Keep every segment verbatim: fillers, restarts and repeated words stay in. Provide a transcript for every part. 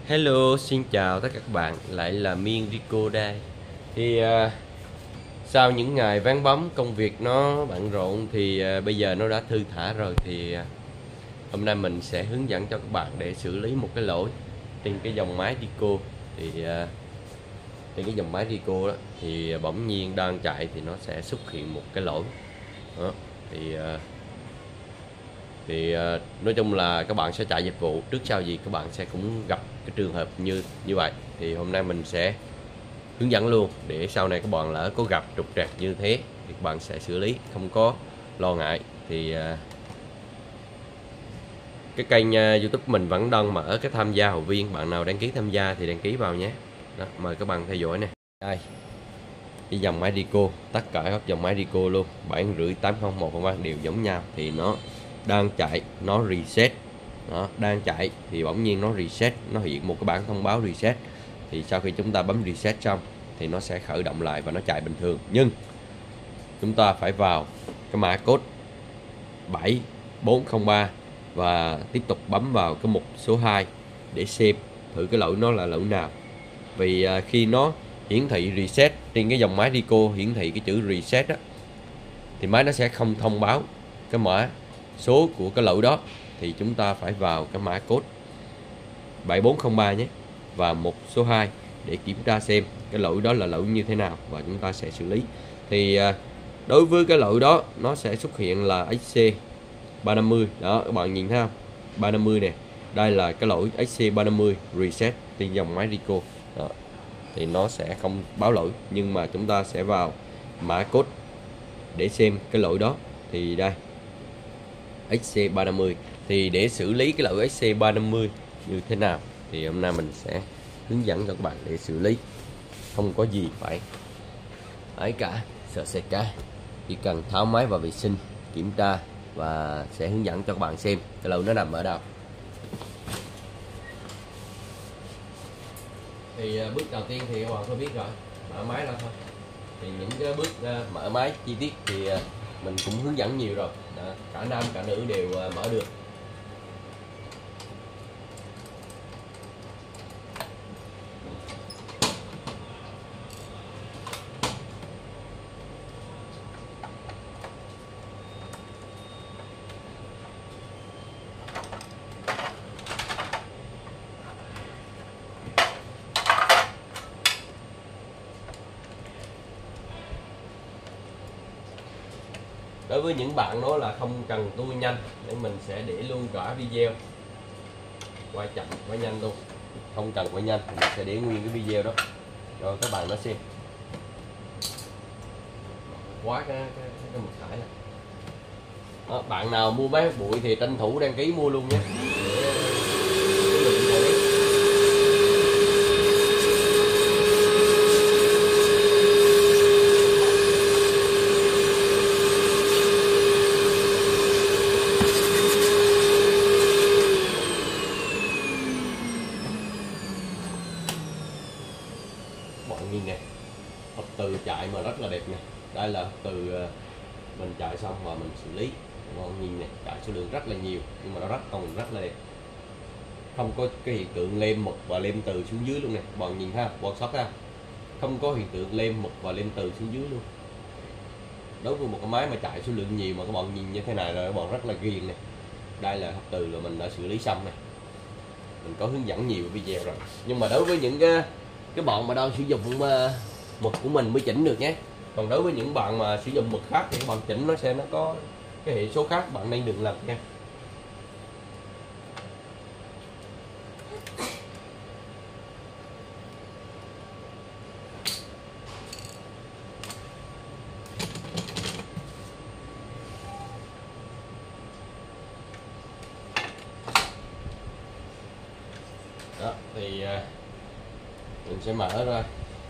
Hello, xin chào tất cả các bạn, lại là Miên Rico đây. Thì uh, sau những ngày vắng bóng, công việc nó bận rộn thì uh, bây giờ nó đã thư thả rồi. Thì uh, hôm nay mình sẽ hướng dẫn cho các bạn để xử lý một cái lỗi trên cái dòng máy Rico. Thì uh, trên cái dòng máy Rico đó thì bỗng nhiên đang chạy thì nó sẽ xuất hiện một cái lỗi đó. Thì uh, thì uh, nói chung là các bạn sẽ chạy dịch vụ trước sau gì các bạn sẽ cũng gặp cái trường hợp như như vậy. Thì hôm nay mình sẽ hướng dẫn luôn để sau này các bạn lỡ có gặp trục trặc như thế thì các bạn sẽ xử lý không có lo ngại. Thì uh, cái kênh uh, YouTube mình vẫn đang mở cái tham gia hội viên, bạn nào đăng ký tham gia thì đăng ký vào nhé. Đó, mời các bạn theo dõi nè. Đây cái dòng máy Rico, tất cả các dòng máy Rico luôn bảy rưỡi tám không một đều giống nhau. Thì nó đang chạy, nó reset, nó đang chạy thì bỗng nhiên nó reset, nó hiện một cái bảng thông báo reset. Thì sau khi chúng ta bấm reset xong thì nó sẽ khởi động lại và nó chạy bình thường. Nhưng chúng ta phải vào cái mã code bảy bốn không ba và tiếp tục bấm vào cái mục số hai để xem thử cái lỗi nó là lỗi nào. Vì à, khi nó hiển thị reset trên cái dòng máy Rico, hiển thị cái chữ reset đó, thì máy nó sẽ không thông báo cái mã số của cái lỗi đó. Thì chúng ta phải vào cái mã code bảy bốn không ba nhé và mục số hai để kiểm tra xem cái lỗi đó là lỗi như thế nào và chúng ta sẽ xử lý. Thì à, đối với cái lỗi đó nó sẽ xuất hiện là ích xê ba năm mươi đó, các bạn nhìn thấy không, ba năm mươi nè, đây là cái lỗi ích xê ba năm mươi reset trên dòng máy Rico đó. Thì nó sẽ không báo lỗi, nhưng mà chúng ta sẽ vào mã code để xem cái lỗi đó. Thì đây ích xê ba năm mươi, thì để xử lý cái lỗi ích xê ba năm mươi như thế nào thì hôm nay mình sẽ hướng dẫn cho các bạn để xử lý, không có gì phải ấy cả, sợ sệt cả, chỉ cần tháo máy vào vệ sinh, kiểm tra và sẽ hướng dẫn cho các bạn xem cái lỗi nó nằm ở đâu. Thì bước đầu tiên thì các bạn có biết rồi, mở máy ra thôi. Thì những cái bước mở máy chi tiết thì mình cũng hướng dẫn nhiều rồi. Đó, cả nam cả nữ đều mở được. Đối với những bạn nói là không cần tua nhanh để mình sẽ để luôn cả video quay chậm quay nhanh luôn, không cần quay nhanh mình sẽ để nguyên cái video đó cho các bạn nó xem. Quá cái cái, cái mực thải này. Đó, bạn nào mua máy hút bụi thì tranh thủ đăng ký mua luôn nhé. Bọn nhìn nè, hộp từ chạy mà rất là đẹp nè. Đây là hộp từ mình chạy xong và mình xử lý. Bọn nhìn nè, chạy số lượng rất là nhiều nhưng mà nó rất còn rất là đẹp, không có cái hiện tượng lem mực và lem từ xuống dưới luôn nè. Bọn nhìn ha, bọn sót ha, không có hiện tượng lem mực và lem từ xuống dưới luôn. Đối với một cái máy mà chạy số lượng nhiều mà các bạn nhìn như thế này là các bạn rất là ghiền nè. Đây là hộp từ là mình đã xử lý xong nè, mình có hướng dẫn nhiều video rồi. Nhưng mà đối với những cái cái bọn mà đang sử dụng mực của mình mới chỉnh được nhé. Còn đối với những bạn mà sử dụng mực khác thì các bạn chỉnh nó sẽ nó có cái hệ số khác, bạn nên đừng làm nha. Đó, thì mình sẽ mở ra.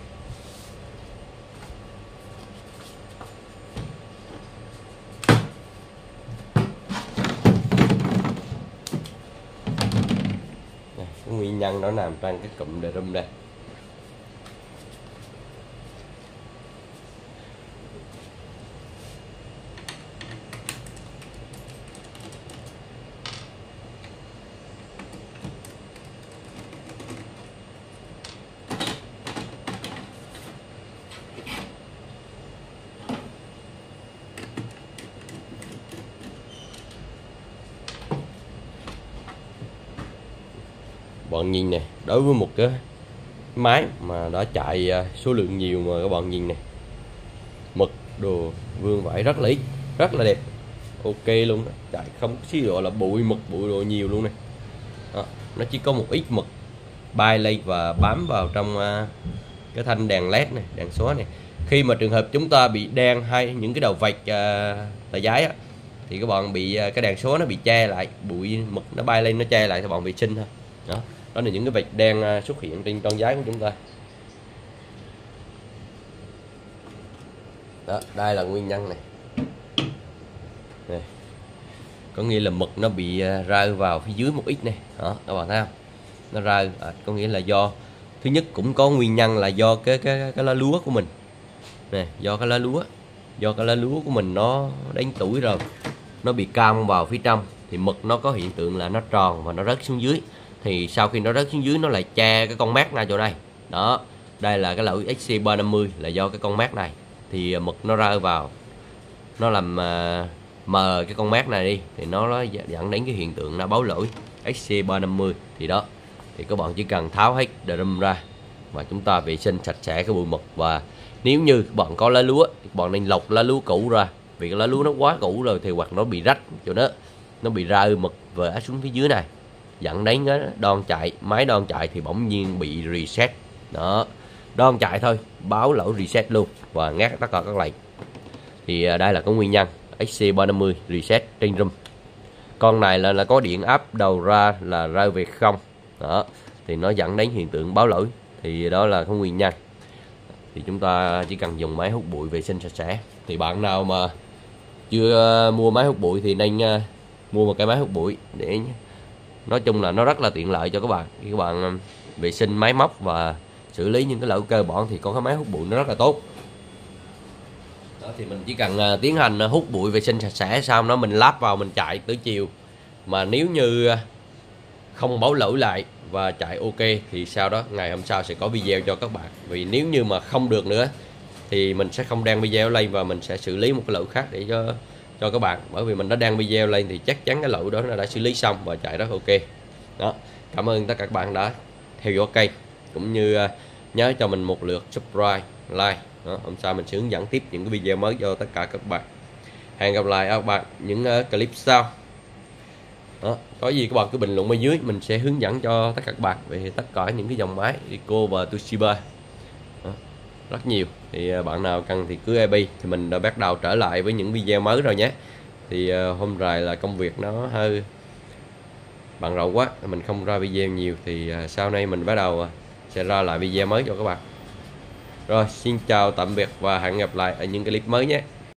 Cái nguyên nhân nó nằm trong cái cụm drum đây. Bọn nhìn nè, đối với một cái máy mà đã chạy số lượng nhiều mà các bạn nhìn nè, mực đồ vương vãi rất là ít, rất là đẹp, ok luôn đó. Chạy không xí độ là bụi mực bụi đồ nhiều luôn này đó. Nó chỉ có một ít mực bay lên và bám vào trong uh, cái thanh đèn led này, đèn số này. Khi mà trường hợp chúng ta bị đen hay những cái đầu vạch uh, tờ giấy á, thì các bạn bị uh, cái đèn số nó bị che lại, bụi mực nó bay lên nó che lại, các bạn bị sinh thôi đó. Đó là những cái vạch đen uh, xuất hiện trên con giấy của chúng ta đó. Đây là nguyên nhân này, này. Có nghĩa là mực nó bị uh, rơi vào phía dưới một ít này đó, các bạn thấy không, nó rơi à, có nghĩa là do thứ nhất cũng có nguyên nhân là do cái cái cái lá lúa của mình nè, do cái lá lúa do cái lá lúa của mình nó đến tuổi rồi, nó bị cong vào phía trong thì mực nó có hiện tượng là nó tròn và nó rớt xuống dưới. Thì sau khi nó rớt xuống dưới nó lại che cái con mát này chỗ đây đó. Đây là cái lỗi X C ba năm mươi là do cái con mát này, thì mực nó rơi vào nó làm uh, mờ cái con mát này đi, thì nó, nó dẫn đến cái hiện tượng nó báo lỗi X C ba năm mươi. Thì đó, thì các bạn chỉ cần tháo hết drum ra và chúng ta vệ sinh sạch sẽ cái bụi mực. Và nếu như các bạn có lá lúa thì các bạn nên lọc lá lúa cũ ra, vì cái lá lúa nó quá cũ rồi thì hoặc nó bị rách chỗ đó, nó bị rơi mực vỡ xuống phía dưới này, dẫn đến cái đòn chạy, máy đòn chạy thì bỗng nhiên bị reset đó. Đòn chạy thôi báo lỗi reset luôn và ngắt tất cả các lệnh. Thì đây là cái nguyên nhân X C ba năm mươi reset trên drum. Con này là, là có điện áp đầu ra là rơi về không đó, thì nó dẫn đến hiện tượng báo lỗi. Thì đó là cái nguyên nhân. Thì chúng ta chỉ cần dùng máy hút bụi vệ sinh sạch sẽ. Thì bạn nào mà chưa mua máy hút bụi thì nên uh, mua một cái máy hút bụi, để nói chung là nó rất là tiện lợi cho các bạn. Khi các bạn uh, vệ sinh máy móc và xử lý những cái lỗi cơ bản thì có cái máy hút bụi nó rất là tốt đó. Thì mình chỉ cần uh, tiến hành uh, hút bụi vệ sinh sạch sẽ, xong đó mình lắp vào mình chạy tới chiều. Mà nếu như uh, không báo lỗi lại và chạy ok thì sau đó ngày hôm sau sẽ có video cho các bạn. Vì nếu như mà không được nữa thì mình sẽ không đăng video lên và mình sẽ xử lý một cái lỗi khác để cho cho các bạn. Bởi vì mình đã đăng video lên thì chắc chắn cái lỗi đó nó đã xử lý xong và chạy rất ok đó. Cảm ơn tất cả các bạn đã theo dõi kênh, cũng như uh, nhớ cho mình một lượt subscribe, like đó. Hôm sau mình sẽ hướng dẫn tiếp những cái video mới cho tất cả các bạn. Hẹn gặp lại các bạn những uh, clip sau đó. Có gì các bạn cứ bình luận bên dưới, mình sẽ hướng dẫn cho tất cả các bạn về tất cả những cái dòng máy Ricoh và Toshiba đó, rất nhiều. Thì bạn nào cần thì cứ i bê, thì mình đã bắt đầu trở lại với những video mới rồi nhé. Thì hôm rồi là công việc nó hơi bận rộn quá, mình không ra video nhiều, thì sau này mình bắt đầu sẽ ra lại video mới cho các bạn. Rồi, xin chào tạm biệt và hẹn gặp lại ở những clip mới nhé.